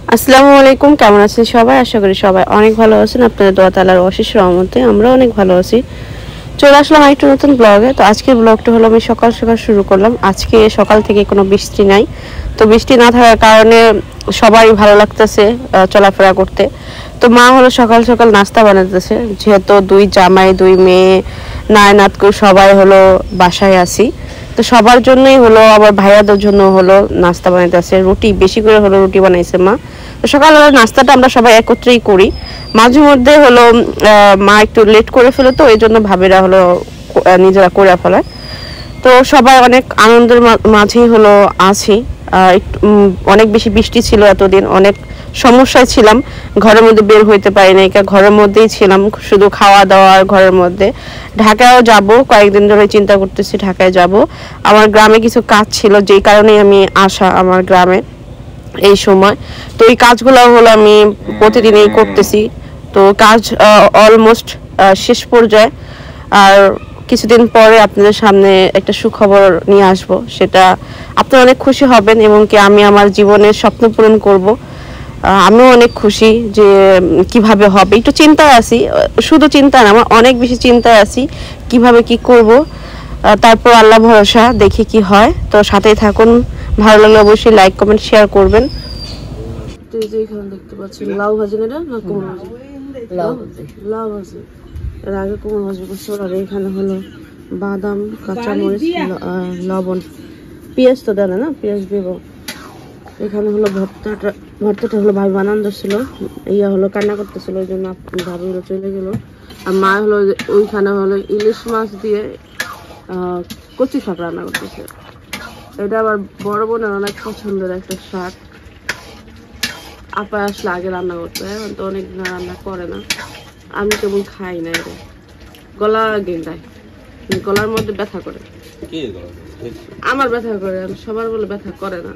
আসসালামু আলাইকুম, কেমন আছেন সবাই? আশা করি সবাই অনেক ভালো আছেন। আপনাদের দোয়া তাআলার অশেষ রহমতে আমরা অনেক ভালো আছি। চলে আসলাম একটা নতুন ব্লগে। তো আজকের ব্লগটা হলো আমি সকাল সকাল শুরু করলাম। আজকে সকাল থেকে কোনো বৃষ্টি নাই, তো বৃষ্টি না থাকার কারণে সবারই ভালো লাগতেছে চলাফেরা করতে। তো মা হলো সকাল সকাল নাস্তা বানাতেছে, যেহেতু দুই জামাই দুই মেয়ে নায়নাত করে সবাই হলো বাসায় আসি, তো সবার জন্যই হলো, আবার ভাইয়াদের জন্য হলো নাস্তা বানাইতেছে। রুটি বেশি করে হলো রুটি বানাইছে মা। তো সকালবেলা নাস্তাটা আমরা সবাই একত্রেই করি। মাঝে মধ্যে হলো মা একটু লেট করে ফেলে, তো এই জন্য ভাবিরা হলো নিজেরা করে ফেলায়। তো সবাই অনেক আনন্দের মাঝেই হলো আছি। অনেক বেশি বৃষ্টি ছিল, এতদিন অনেক সমস্যায় ছিলাম, ঘরের মধ্যে বের হইতে পারি না, ঘরের মধ্যেই ছিলাম, শুধু খাওয়া দাওয়া আর ঘরের মধ্যে। ঢাকায়ও যাব, কয়েকদিন ধরে চিন্তা করতেছি ঢাকায় যাব। আমার গ্রামে কিছু কাজ ছিল, যেই কারণে আমি আসা আমার গ্রামে এই সময়। তো এই কাজগুলো হলো আমি প্রতিদিনই করতেছি। তো কাজ অলমোস্ট শেষ পর্যায়ে। আর কিছুদিন পরে আপনাদের সামনে একটা সুখবর নিয়ে আসব, সেটা আপনারা অনেক খুশি হবেন এবং কি আমি আমার জীবনের স্বপ্ন পূরণ করব। আমিও অনেক খুশি যে কিভাবে হবে, একটু চিন্তায় আছি, শুধু চিন্তা না, আমার অনেক বেশি চিন্তায় আছি কিভাবে কি করব। তারপর আল্লাহ ভরসা, দেখি কি হয়। তো সাথেই থাকুন, ভালো লাগলে অবশ্যই লাইক কমেন্ট শেয়ার করবেন। তো এই যে এখানে দেখতে পাচ্ছেন লাউ ভাজি, না না কোমল ভাজি, লাউ ভাজি এর আগে কোমল ভাজি করছে। আর এখানে হলো বাদাম, কাঁচামরিচ, লবণ, পেঁয়াজ তো দেয় না, পেঁয়াজ দেব। এখানে হলো ভর্তাটা হলো ভাই বানান ছিল, ইয়া হলো কান্না করতেছিল, ওই জন্য ভাবি হলো চলে গেল। আর মা হলো ওইখানে হলো ইলিশ মাছ দিয়ে কচি শাক রান্না করতেছে। এটা আবার বড় বোনের অনেক পছন্দের একটা শাক। আপা আসলে আগে রান্না করতে, এখন তো অনেক রান্না করে না। আমি কেমন খাই না, এটা গলা গেন্ডায়, গলার মধ্যে ব্যথা করে। আমার ব্যথা করে, সবার বলে ব্যথা করে না।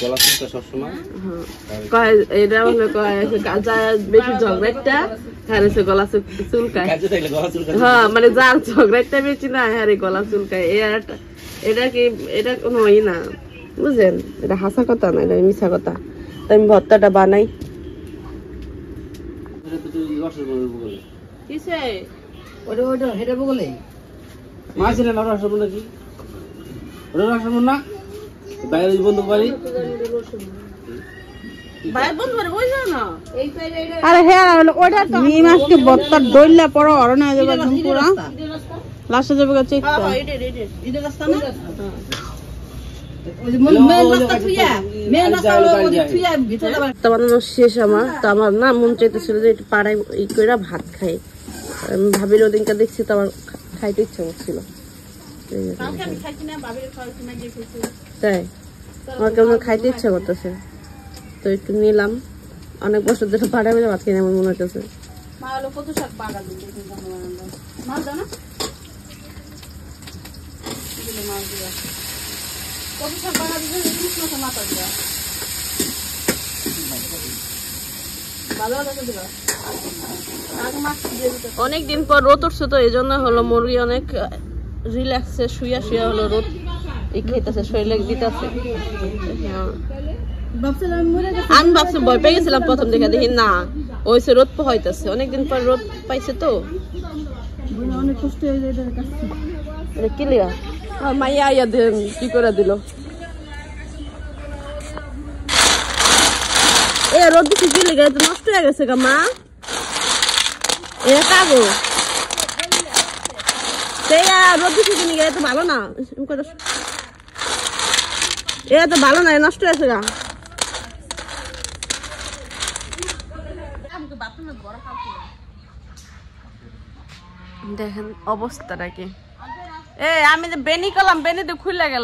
এটা হলো বেশি ঝগড়াটা হারেছে, গলা চুলকায়। হ্যাঁ, মানে যার ঝগড়াটা বেশি না হারে গলা চুলকায়। এটা কি, এটা কোনো ই না, বুঝলেন? এটা হাসা কথা না, এটা মিশা কথা। তাই আমি ভর্তাটা বানাই। কিসে ওটা ওটা হেটা বলে মাছ না না রসবন নাকি ওটা রসবন না বাইরে বন্ধু বাড়ি বাইরে বন্ধু বাড়ি বই যাও না এই সাইডে। আরে হ্যাঁ, ওটা তো নি মাছকে বত্তার দইলা পড়ো আর না যাবে পুরা লাস্টে যাবে গেছে। হ্যাঁ এটা রাস্তা না, বানানো শেষ আমার। তো আমার না মন চাইতেছিল যে একটু পাড়ায় ই করে ভাত খাই। ভাবির ওদিনকে দেখছি, তো আমার খাইতে ইচ্ছা করছিল, তাই আমার কেমন খাইতে ইচ্ছা করতেছে। তো একটু নিলাম, অনেক বছর ধরে পাড়ায় ভাত কিনে আমার মনে হচ্ছে। অনেকদিন পর রোদ উঠছে, তো এই জন্য হলো মুরগি অনেক রিল্যাক্সে শুয়া শুয়া হলো রোদ খেতেছে, শরীরে দিতেছে। আমি ভাবছি ভয় পেয়ে গেছিলাম প্রথম দেখে, দেখি না ওইসে রোদ পোহাইতেছে। অনেকদিন পর রোদ পাইছে, তো অনেক কষ্ট হয়ে যায়। ক্লিয়ার মাইয়া আইয়া কি করে দিল। এ রোদ দিচ্ছে কি লেগে নষ্ট হয়ে গেছে গা মা, এ কাগো রোদ দিচ্ছে কি লেগে, এত ভালো না, এ তো ভালো না, নষ্ট হয়েছে গা। দেখেন অবস্থাটা কি। আমি যে বেনি করলাম, বেনি তো খুলে গেল,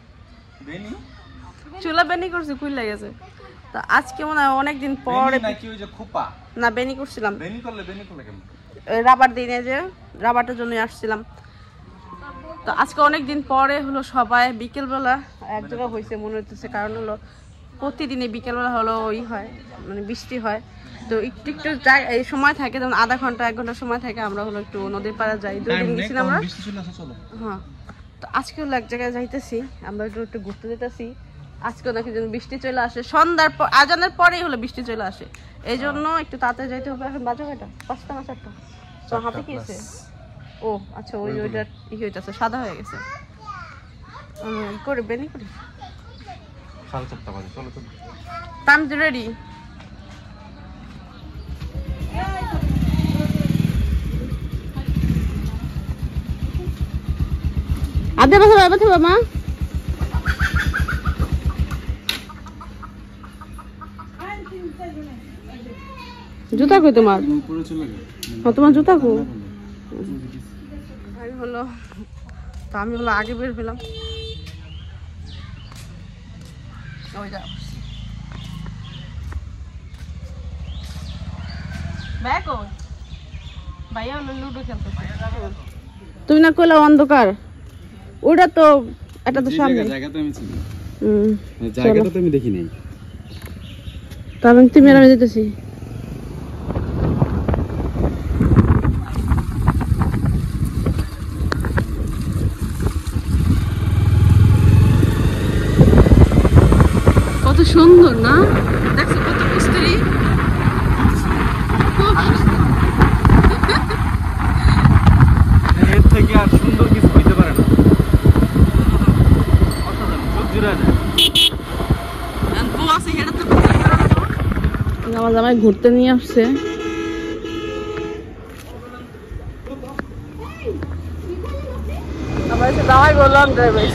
চুলা বেনি করছি খুলে গেছে। তো আজকে মনে হয় অনেকদিন পরে না বেনি করছিলাম, রাবার দিনে যে রাবারটার জন্য আসছিলাম। তো আজকে অনেকদিন পরে হলো সবাই বিকেলবেলা এক জায়গায় হয়েছে মনে হচ্ছে, কারণ হলো প্রতিদিনই বিকেলবেলা হলো ওই হয়, মানে বৃষ্টি হয়। তো একটু একটু এই সময় থাকে, যেমন আধা ঘন্টা 1 ঘন্টা সময় থাকে, আমরা হলো একটু নদীর পাড়ে যাই। 2 দিন গেছিলাম আমরা। হ্যাঁ, তো আজকে হলো এক জায়গায় যাইতেছি, আমরা একটু ঘুরতে যেতেছি। আজকে নাকি যেন বৃষ্টি চলে আসে, সন্ধ্যার পর আজানের পরেই হলো বৃষ্টি চলে আসে, এই জন্য একটু তাড়াতাড়ি যাইতে হবে। এখন বাজে কয়টা? 5টা না 4টা? তো হাতে কি আছে? ও আচ্ছা, ওইটা ই হইতাছে, সাদা হয়ে গেছে। করে বেনি করি 4:30 বাজে। চলো চলো, টাইম রেডি। আদে বছর আবার থাকবা মা? জুতা কই তোমার? তোমার জুতা কো? আমি হলো আগে বের হলাম। ওই যা ব্যাগ ও ভাইয়া হলো লুডো খেলতেছে। তুমি না কইলা অন্ধকার, ওটা তো এটা তো সামনে জায়গা তো আমি চিনি, জায়গাটা তো আমি দেখি নাই। তাহলে তুমি আর আমি যেতেছি। কত সুন্দর না, দেখছো কত মিস্ত্রি। এর থেকে আর সুন্দর কিছু হইতে পারে না। আমার জামাই ঘুরতে নিয়ে আসছে। আমার জামাই বললাম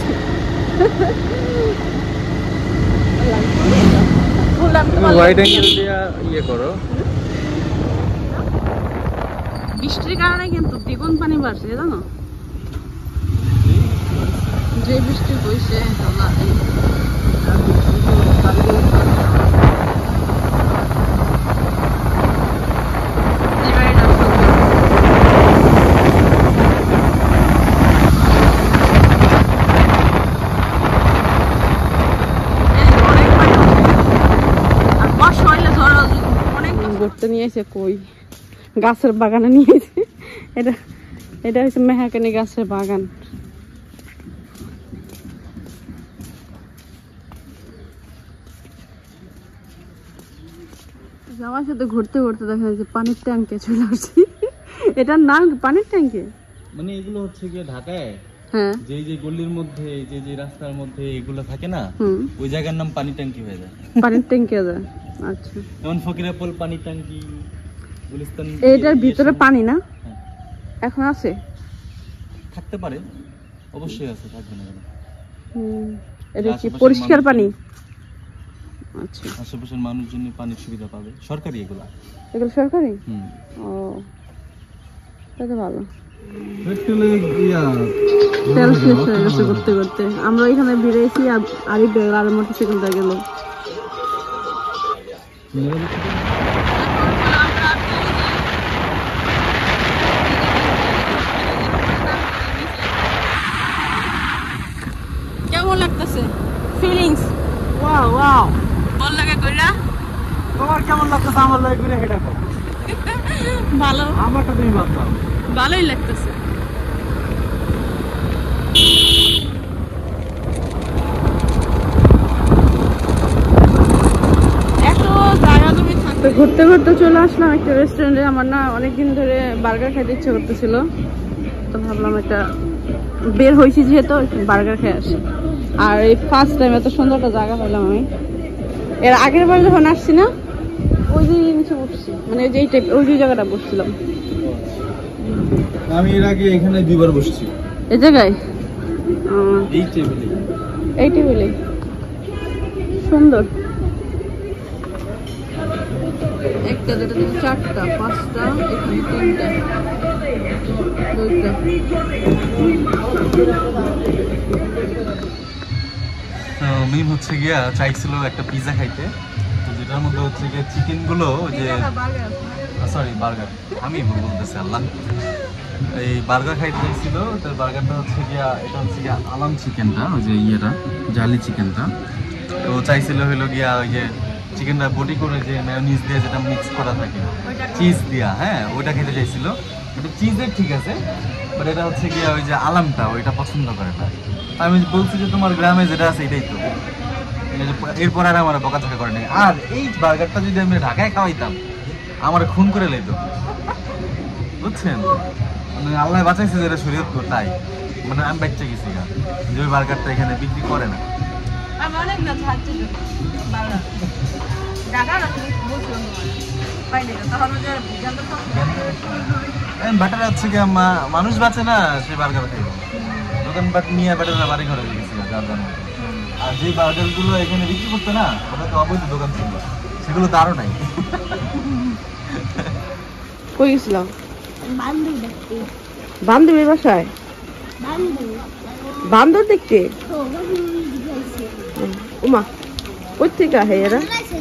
বৃষ্টির কারণে কিন্তু দ্বিগুণ পানি বাড়ছে, জানো? যে বৃষ্টি হয়েছে ঘুরতে নিয়েছে, কই গাছের বাগানে নিয়েছে। এটা হচ্ছে মেহাকানি গাছের বাগান। আমার সাথে ঘুরতে ঘুরতে দেখা যাচ্ছে পানির ট্যাঙ্কে চলে আসছি। এটার নাম পানির ট্যাঙ্কে, মানে এগুলো হচ্ছে গিয়ে ঢাকায় হ্যাঁ যে গলির মধ্যে যে রাস্তার মধ্যে এগুলো থাকে না, ওই জায়গার নাম পানি ট্যাঙ্কি হয়ে যায়। পানির ট্যাঙ্কি হয়ে যায়, আচ্ছা। যেমন ফকিরাপুল পানি ট্যাঙ্কি, গুলিস্তান। এটার ভিতরে পানি না এখন আছে? থাকতে পারে, অবশ্যই আছে, থাকবে না কেন। এটা কি পরিষ্কার পানি? আচ্ছা, আশেপাশের মানুষজন পানির সুবিধা পাবে, সরকারি এগুলো সরকারি। ও তাহলে ভালো। তেল শেষ হয়ে গেছে করতে করতে। আমরা এখানে বেরিয়েছি, আরিফ আর মোটরসাইকেলটা গেল। কেমন লাগতেছে ফিলিংস? ওয়াও ওয়াও, ভালো লাগে কইরা। তোমার কেমন লাগতেছে? আমার লাগে কইরা এটা ভালো, আমারটা তুমি বাতাও। ভালোই লাগতেছে। ঘুরতে ঘুরতে চলে আসলাম একটা রেস্টুরেন্টে। আমার না অনেকদিন ধরে বার্গার খেতে ইচ্ছে করতেছিল, তো ভাবলাম একটা বের হয়েছি যেহেতু বার্গার খেয়ে আসি। আর এই ফার্স্ট টাইম এত সুন্দর একটা জায়গা পেলাম আমি। এর আগের বার যখন আসছি না, ওই যে নিচে বসছি, মানে যেই টাইপ ওই যে জায়গাটা বসছিলাম আমি। এর আগে এখানে 2বার বসছি এই জায়গায়, এই টেবিলে। সুন্দর, একটা দুটো তিনটা চারটা পাঁচটা, এখানে তিনটা দুইটা। মিম হচ্ছে গিয়া চাইছিল একটা পিজা খাইতে, তো যেটার মধ্যে হচ্ছে গিয়ে চিকেন গুলো, যে সরি বার্গার, আমি বলতেছি আল্লাহ, এই বার্গার খাইতে চাইছিল। তো বার্গারটা হচ্ছে গিয়া, এটা হচ্ছে গিয়া আলাম চিকেনটা, ওই যে ইয়েটা জালি চিকেনটা। তো চাইছিল হইলো গিয়া ওই যে চিকেনটা বডি করে যে মেয়োনিজ দিয়ে যেটা মিক্স করা থাকে চিজ দিয়া, হ্যাঁ ওইটা খেতে চাইছিল। এটা চিজের ঠিক আছে, বাট এটা হচ্ছে গিয়া ওই যে আলামটা ওইটা পছন্দ করে না। আমি বলছি যে তোমার গ্রামে যেটা আছে এটাই তো। এরপর আর আমার বকাঝকা করে নাই। আর এই বার্গারটা যদি আমি ঢাকায় খাওয়াইতাম আমার খুন করে লইত, বুঝছেন? মানে আল্লাহ বাঁচাইছে যেটা শরীয়তপুর, তাই মানে আমি বাচ্চা গেছি না যে ওই বার্গারটা এখানে বিক্রি করে না। ব্যাটার হচ্ছে কি মানুষ বাঁচে না, সে বার্গার খাইব, দোকানপাট নিয়ে ব্যাটারা বাড়ি ঘরে গেছি না যার জন্য। আর যে বার্গার গুলো এখানে বিক্রি করতো না, ওটা তো অবৈধ দোকান ছিল, সেগুলো তারও নাই। কই গেছিলাম? বান্ধবীর বাসায়। বান্দর দেখতে? উমা কই থেকে আহে এরা?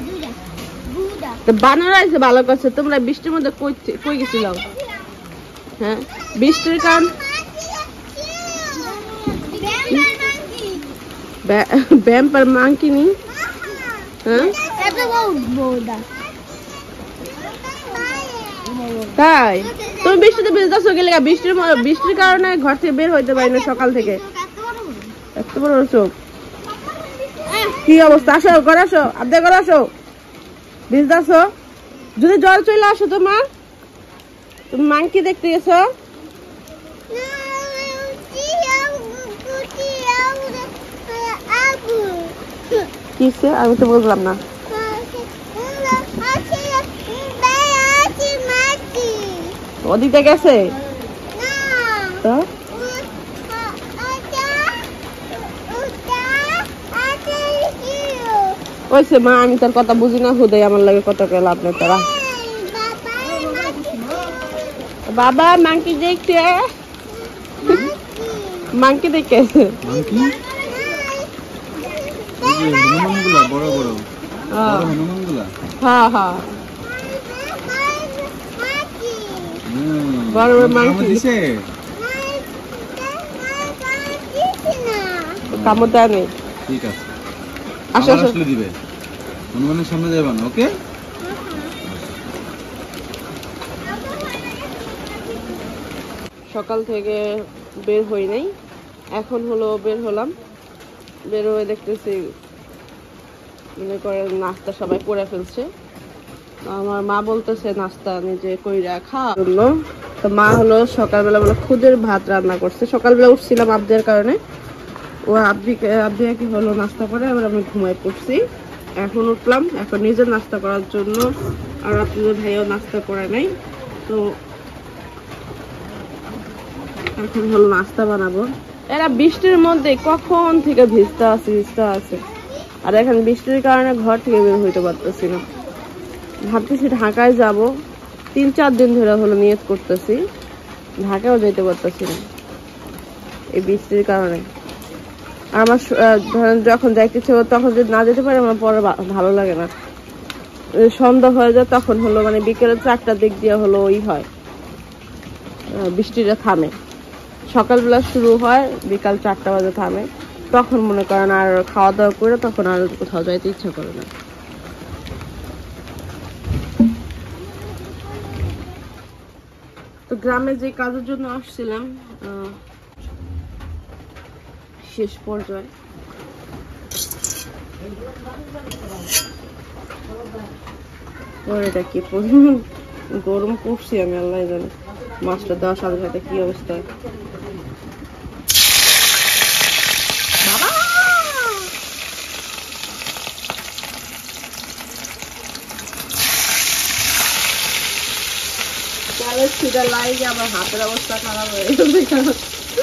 বানর আইছে ভালো করছে। তোমরা বৃষ্টির মধ্যে কই গেছিলাম? হ্যাঁ বৃষ্টির কারণ ভ্যাম্পায়ার মাংকি নি? হ্যাঁ তাই তুমি বৃষ্টিতে ভিজতেছো গেলে? বৃষ্টির কারণে ঘর থেকে বের হইতে পারি না সকাল থেকে। এত বড় চোখ, কি অবস্থা? আসো ঘরে আসো, আবদা ঘরে আসো। ভিজতেছো, যদি জ্বর চলে আসো তোমার। তুমি মাংকি দেখতে গেছো? কিসে আমি তো বুঝলাম না। ওদিকে গেছে তো? ওইসে মা, আমি তোর কথা বুঝি না, হুদয় আমার লাগে কত কে লাভ নেই তোরা। বাবা মাংকি দেখতে, মাংকি দেখে হ্যাঁ হ্যাঁ বড় মাংকি কামড় দেয় নেই। ঠিক আছে, আসো আসো দিবে, হনুমানের সামনে যাবে না। ওকে, সকাল থেকে বের হই নাই, এখন হলো বের হলাম। বের হয়ে দেখতেছি মনে করেন নাস্তা সবাই করে ফেলছে। আমার মা বলতেছে নাস্তা নিজে কইরা খাওয়ার জন্য। তো মা হলো সকালবেলা বলে খুদের ভাত রান্না করছে। সকালবেলা উঠছিলাম আবদের কারণে, ও আবদিকে হলো নাস্তা করে, এবার আমি ঘুমাই পড়ছি। এখন উঠলাম, এখন নিজের নাস্তা করার জন্য। আর আপনাদের ভাইও নাস্তা করে নাই, তো এখন হলো নাস্তা বানাবো। এরা বৃষ্টির মধ্যে কখন থেকে ভিজতে আছে। আর এখন বৃষ্টির কারণে ঘর থেকে বের হইতে পারতেছি না। ভাবতেছি ঢাকায় যাব, 3-4 দিন ধরে হলো নিয়ত করতেছি, ঢাকায়ও যেতে পারতেছি না এই বৃষ্টির কারণে। আমার ধরেন যখন যাইতে ইচ্ছে তখন যদি না যেতে পারি আমার পরে ভালো লাগে না। সন্ধ্যা হয়ে যায় তখন হলো মানে বিকেলে 4টার দিক দিয়ে হলো হয় বৃষ্টিটা থামে। সকালবেলা শুরু হয়, বিকাল 4টা বাজে থামে। তখন মনে করেন আর খাওয়া দাওয়া করে তখন আর কোথাও যাইতে ইচ্ছা করে না। তো গ্রামে যে কাজের জন্য আসছিলাম শেষ পর্যায়ে এটা কি গরম করছি আমি, আল্লাহ জানে। মাছটা দেওয়ার সাথে সাথে কি অবস্থা। আমার হাতের অবস্থা খারাপ হয়ে গেছে।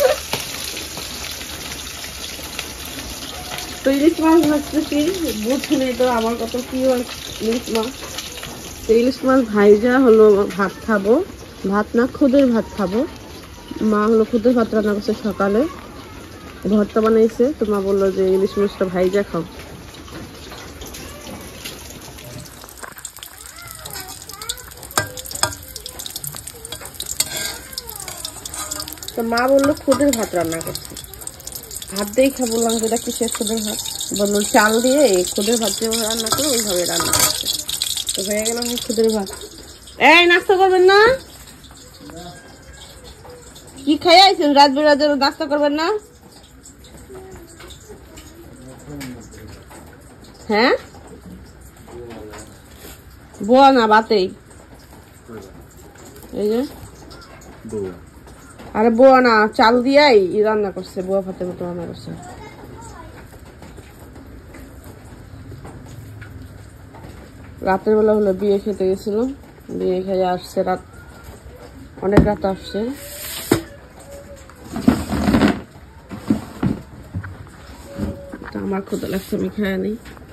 তো ইলিশ মাছ ভাজতেছি, বুঝছি তো আমার কত কি হয় ইলিশ মাছ। ইলিশ মাছ ভাইজা হলো ভাত খাবো, ভাত না খুদের ভাত খাবো। মা হলো খুদের ভাত রান্না করছে সকালে, ভর্তা বানাইছে। তো মা বললো যে ইলিশ মাছটা ভাইজা খাও। তো মা বললো খুদের ভাত রান্না করছে, ভাত দিয়েই খাবো। বললাম যেটা কি শেষ খুদের ভাত, বললো চাল দিয়ে খুদের ভাত যেভাবে রান্না করো ওইভাবে রান্না করছে। তো হয়ে গেল খুদের ভাত। এই নাস্তা করবেন না? কি খাই আইছেন রাত বেড়াতে, নাস্তা করবেন না? হ্যাঁ বোয়া না বাতেই এই যে আরে বোয়া না চাল দিয়াই রান্না করছে বোয়া ভাতের মতো রান্না করছে রাতের বেলা হলো বিয়ে খেতে গেছিল বিয়ে খেয়ে আসছে রাত অনেক রাত আসছে আমার ক্ষুধা লাগছে আমি খেয়ে নিই